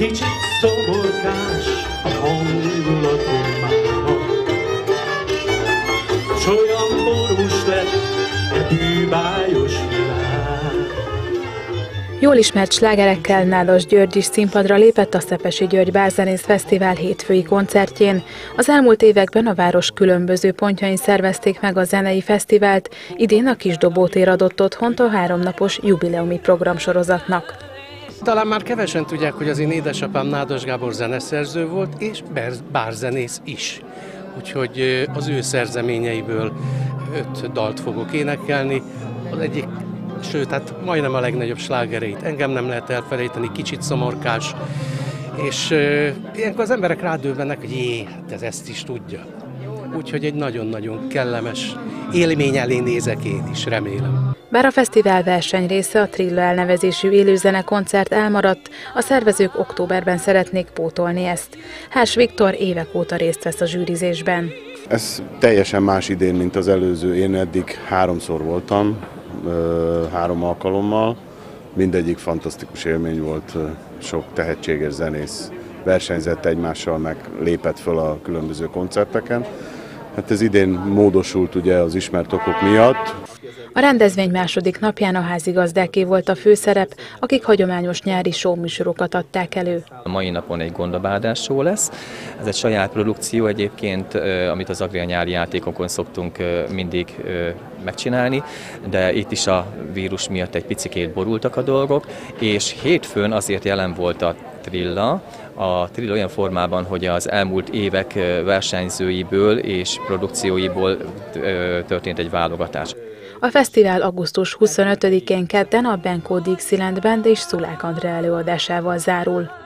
kicsit szomorkás a hangulatom mára, s olyan borús lett e bűbájos világ. Jól ismert slágerekkel Nádas György is színpadra lépett a Szepesi György Bárzenész Fesztivál hétfői koncertjén. Az elmúlt években a város különböző pontjain szervezték meg a zenei fesztivált, idén a Kisdobótér adott otthont a 3 napos jubileumi programsorozatnak. Talán már kevesen tudják, hogy az én édesapám Nádas Gábor zeneszerző volt, és bárzenész is. Úgyhogy az ő szerzeményeiből 5 dalt fogok énekelni. Az egyik, sőt, hát majdnem a legnagyobb slágereit engem nem lehet elfelejteni, kicsit szomorkás. És ilyenkor az emberek rádöbbennek, hogy jé, hát ezt is tudja. Úgyhogy egy nagyon-nagyon kellemes élmény elé nézek én is, remélem. Bár a fesztivál verseny része, a Trilla elnevezésű élőzenekoncert elmaradt, a szervezők októberben szeretnék pótolni ezt. Hárs Viktor évek óta részt vesz a zsűrizésben. Ez teljesen más idén, mint az előző. Én eddig 3-szor voltam, 3 alkalommal. Mindegyik fantasztikus élmény volt, sok tehetséges zenész versenyzett egymással, meg lépett föl a különböző koncerteken. Hát ez idén módosult ugye az ismert okok miatt. A rendezvény második napján a házigazdáké volt a főszerep, akik hagyományos nyári showműsorokat adták elő. A mai napon egy gondabádás show lesz. Ez egy saját produkció egyébként, amit az Agria nyári játékokon szoktunk mindig megcsinálni, de itt is a vírus miatt egy picikét borultak a dolgok, és hétfőn azért jelen volt a Trilla olyan formában, hogy az elmúlt évek versenyzőiből és produkcióiból történt egy válogatás. A fesztivál augusztus 25-én kedden a Benko Dixieland Band és Szulák Andrea előadásával zárul.